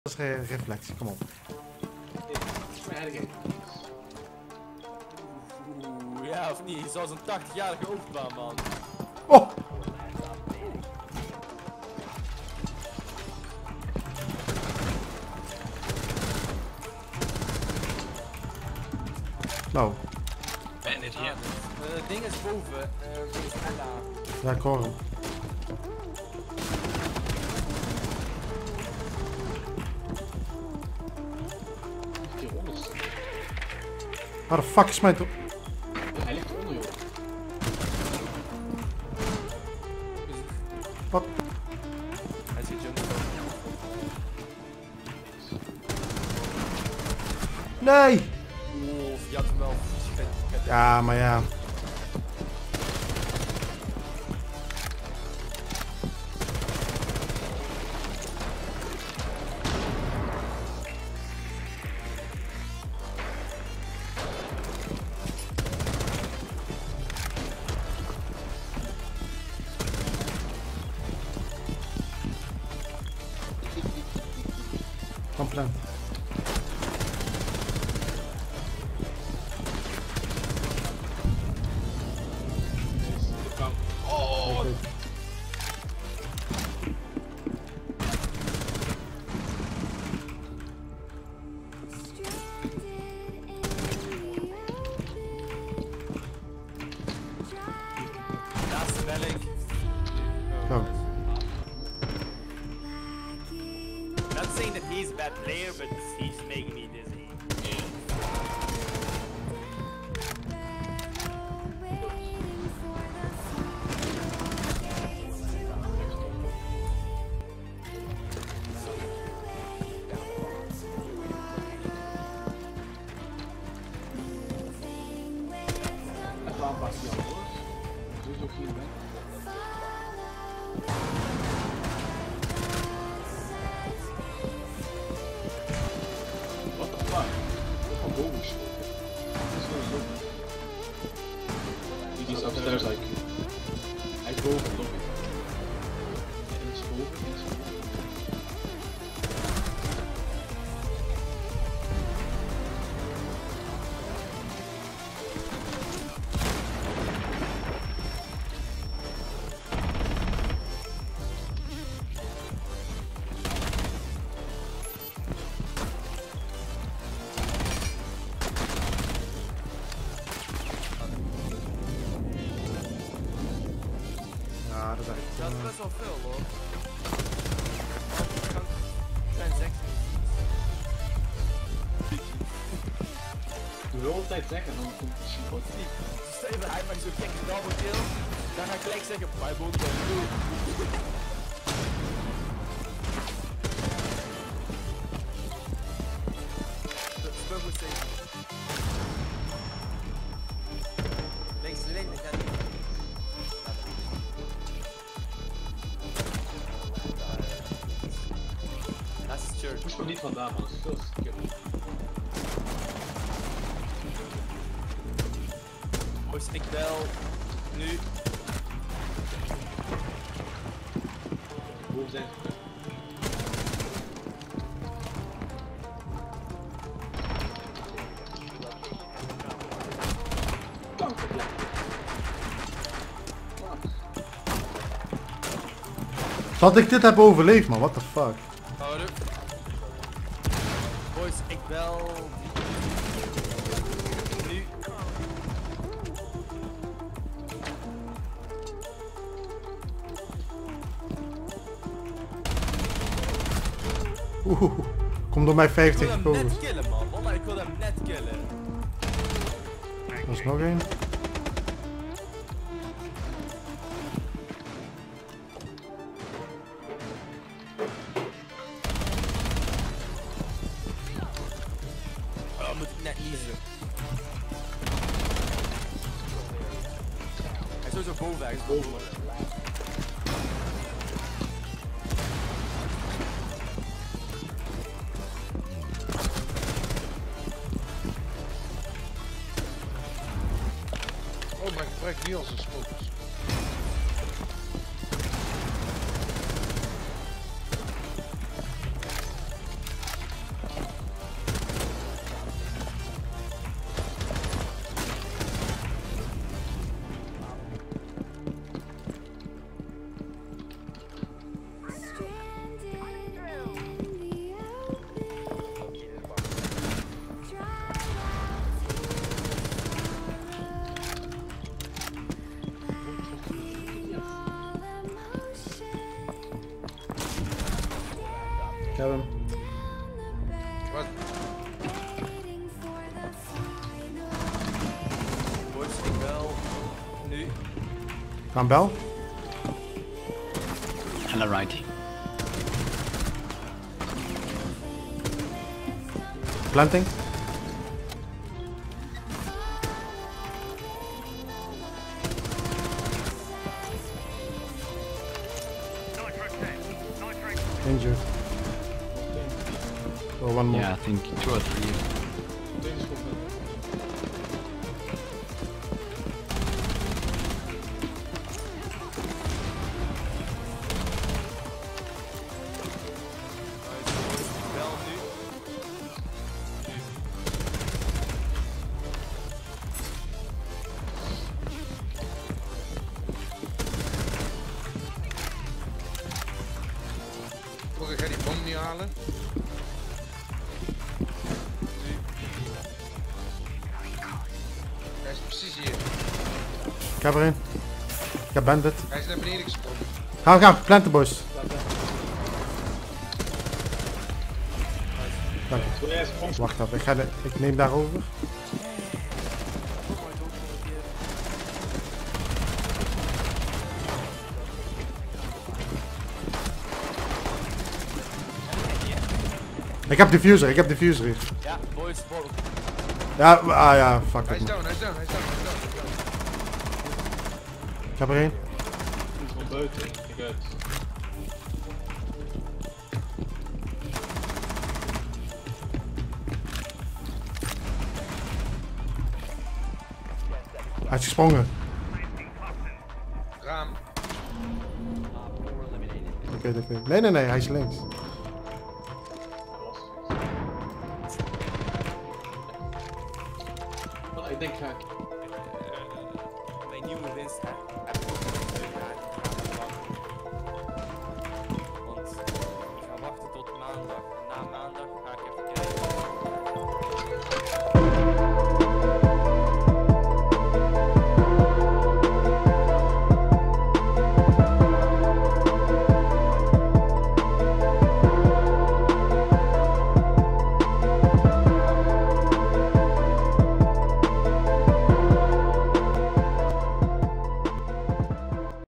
Dat is geen reflectie, kom op. Oeh, ja of niet? Zoals een 80-jarige overbaan, man. Oh! Nou. Ben is hier. Het ding is boven. Is Ella. Ja, ik hoor hem. Waar de fuck is mijn toch? Hij ligt onder, joh. Wat? Hij zit jump. Nee! Oeh, je had hem wel. Ja, maar ja. Compleet. Oh! Laatste belling. Go. Not saying that he's a bad player, but he's making me dizzy. Even aanpassen, Jan, hoor. Sowieso ook hier ben. What the fuck? Van boven geschoten. Dat is wel zo. Die is upstairs, like. Hij is boven, lobby. En is boven, en is boven. Ja, dat is echt. Dat is best wel veel, hoor. Transactions. Doe de hele tijd zeggen, dan komt het misschien goed. Stel je voor, hij maakt zo'n gekke double kill. Dan ga ik gelijk zeggen, my boot is goed. Dat is wel goed zeker. Links, links, ja. Dat is church. Moest er niet vandaan, man. Dat is veel skip. Boys, ik bel nu. Boven zijn ze. Kankerblad. Zal ik dit hebben overleefd, man? What the fuck? Houden. Boys, ik bel. Nu. Oeh, kom door mij Ik wil 50 hem gekozen. net killen, man. Wallah, ik wil hem net killen. Er is nog één. Oh, moet ik net niezen. Hij is sowieso boven, hij is boven. Oh, maar ik gebruik niet als een smokers. Wat? Boys, ik wel. Nu. Gaan bel. Hello, right. Planting. Injured. Oh, one more. Yeah, I think 2 or 3. Container is goed. Nice, boys, ik wel nu. Oké, ik ga die bom niet halen. Hij is precies hier. Ik heb er een. Ik heb bandit. Hij is naar beneden gesprongen. Gaan, planten boys. Dank je. Doe jij eens grond? Wacht even, ik neem daarover. Ik heb diffuser hier. Ja, boys, vol. Ja, ja, fuck Hij it is man. down, hij is down, hij is down, hij is down. Ik heb er een. Die is van buiten. Kijk uit. Hij is gesprongen. Raam. Oké. Nee, hij is links. Wat ik denk ga ik. Mijn nieuwe winst.